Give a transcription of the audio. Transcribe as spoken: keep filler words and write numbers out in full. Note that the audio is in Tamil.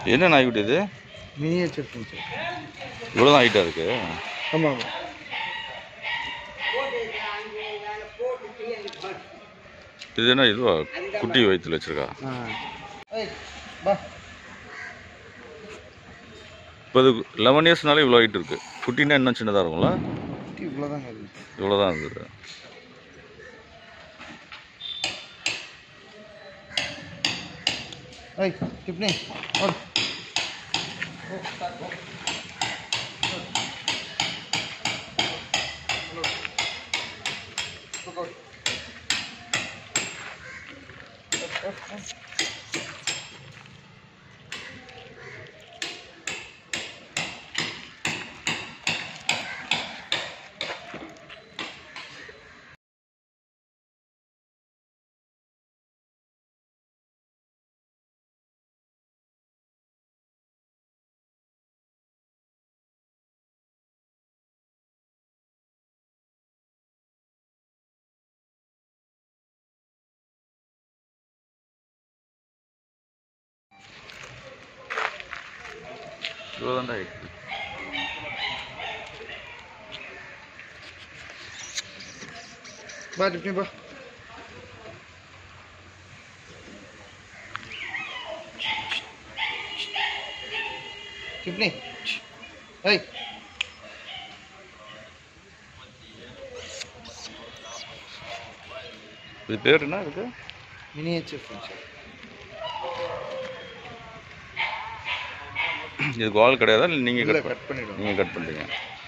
என்ன நாய்க்குட்டி இது? Miniature pinscher. இவ்வளோதான் ஹைட்டாக இருக்கு. ஆமாம் ஆமாம். இது என்ன இதுவா குட்டி வயிற்றுல வச்சிருக்கா? இப்போ இது லெவன் இயர்ஸ்னாலே இவ்வளோ ஹைட் இருக்கு. குட்டின்னா இன்னும் சின்னதாக இருக்கும்ல? குட்டி இவ்வளோதான் இவ்வளோதான் இருந்தது. Hey, Tiffany, hold. இவ்வளோதான்டா height. Ba, Tiffany, ba. Tiffany. Hey. இது பேர் என்ன இருக்கு? Miniature pinscher. இதுக்கு வால் கிடையாதா? இல்லை நீங்கள் கட் பண்ணிடுவோம். நீங்கள் கட் பண்ணுறீங்க?